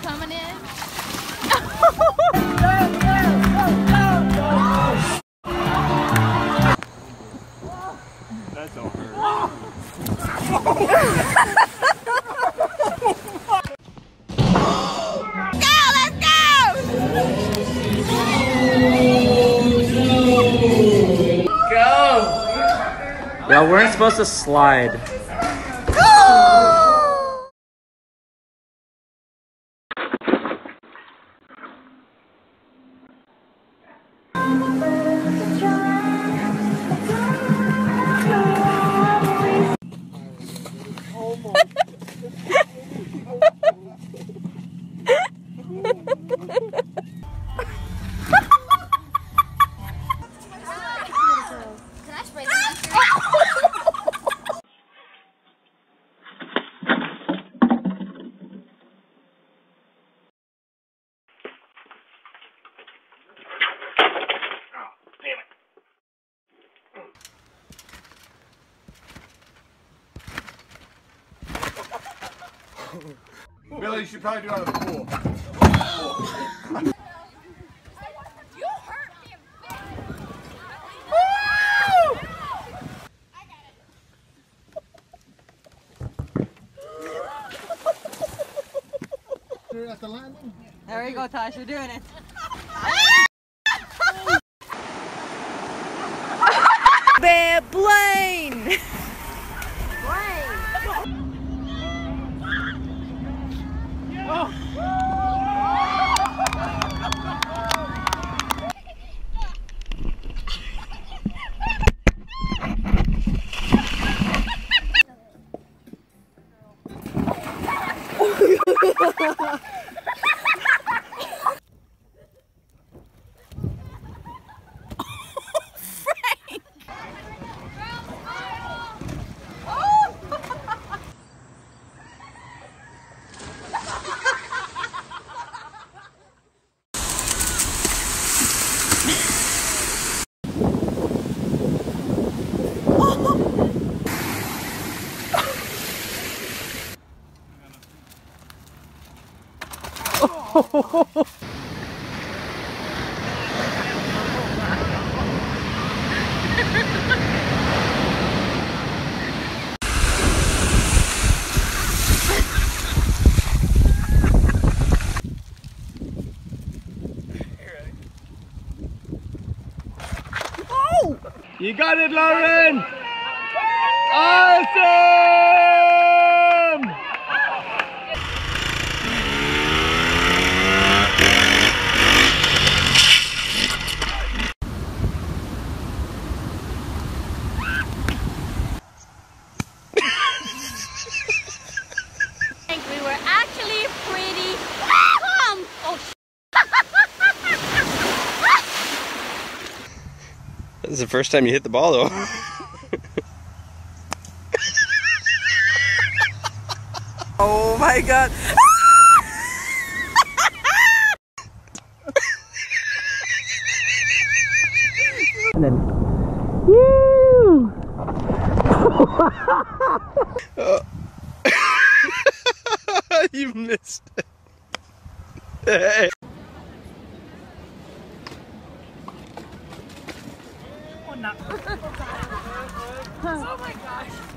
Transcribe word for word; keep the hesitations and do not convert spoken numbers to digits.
coming in. That's over. Go, let's go! Go! Y'all weren't supposed to slide. Billy, you should probably do it out of the pool. You hurt me. At the landing. There we go, Tosh, you're doing it. Bear Blaine! You got it, Lauren! Awesome! We were actually pretty pumped. Oh, This is the first time you hit the ball, though. Oh my god. And then, woo! You missed it. Hey. Oh my gosh.